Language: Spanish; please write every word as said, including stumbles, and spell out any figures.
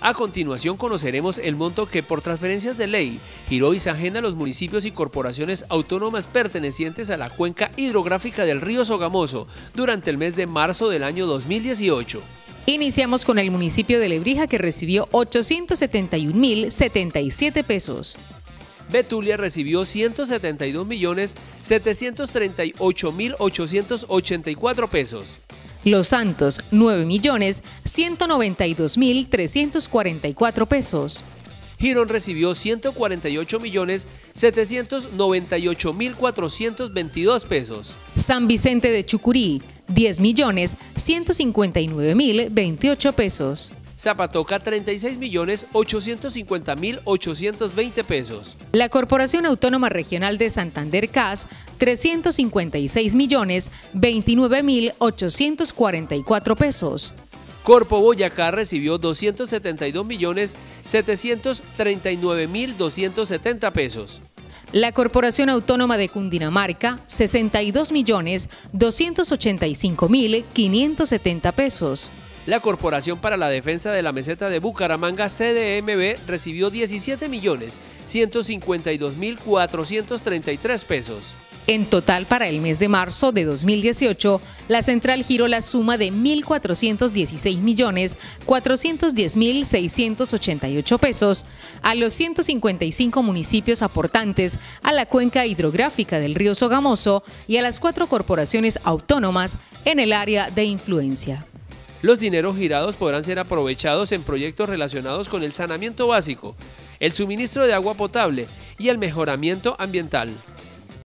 A continuación conoceremos el monto que por transferencias de ley giró Isagen a los municipios y corporaciones autónomas pertenecientes a la cuenca hidrográfica del río Sogamoso durante el mes de marzo del año dos mil dieciocho. Iniciamos con el municipio de Lebrija, que recibió ochocientos setenta y un mil setenta y siete pesos. Betulia recibió ciento setenta y dos millones setecientos treinta y ocho mil ochocientos ochenta y cuatro pesos. Los Santos, nueve millones ciento noventa y dos mil trescientos cuarenta y cuatro pesos. Girón recibió ciento cuarenta y ocho millones setecientos noventa y ocho mil cuatrocientos veintidós pesos. San Vicente de Chucurí, diez millones ciento cincuenta y nueve mil veintiocho pesos. Zapatoca, treinta y seis millones ochocientos cincuenta mil ochocientos veinte pesos. La Corporación Autónoma Regional de Santander C A S, trescientos cincuenta y seis millones veintinueve mil ochocientos cuarenta y cuatro pesos. Corpo Boyacá recibió doscientos setenta y dos millones setecientos treinta y nueve mil doscientos setenta pesos. La Corporación Autónoma de Cundinamarca, sesenta y dos millones doscientos ochenta y cinco mil quinientos setenta pesos. La Corporación para la Defensa de la Meseta de Bucaramanga, C D M B, recibió diecisiete millones ciento cincuenta y dos mil cuatrocientos treinta y tres pesos. En total, para el mes de marzo de dos mil dieciocho, la central giró la suma de mil cuatrocientos dieciséis millones cuatrocientos diez mil seiscientos ochenta y ocho pesos a los ciento cincuenta y cinco municipios aportantes a la cuenca hidrográfica del río Sogamoso y a las cuatro corporaciones autónomas en el área de influencia. Los dineros girados podrán ser aprovechados en proyectos relacionados con el saneamiento básico, el suministro de agua potable y el mejoramiento ambiental.